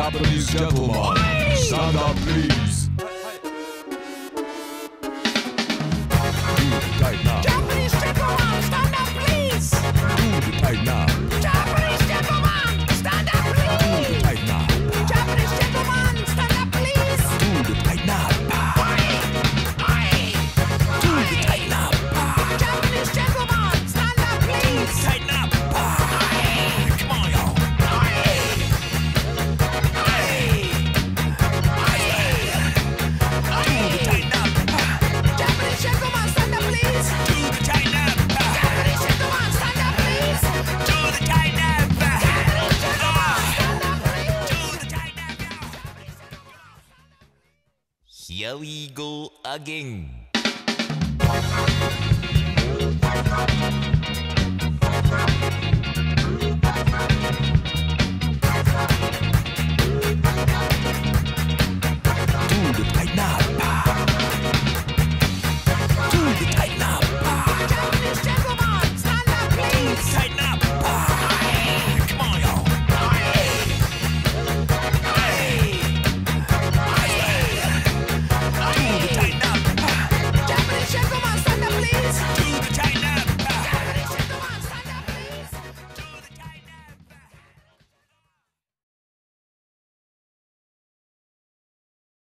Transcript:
Japanese gentlemen, stand up please. Do the tight now. Japanese gentlemen, stand up please. Do the tight now. Japanese gentlemen, stand up please. Do the tight now. Japanese gentlemen, stand up please. Do the tight now. Do the tight now. Japanese gentlemen, stand up please. Tighten up. Come on, y'all. Japanese gentlemen, stand up please. Do the tighten up. Japanese gentlemen, stand up please. Do the tighten up. Japanese gentlemen, stand up please. Do the tighten up. Here we go again.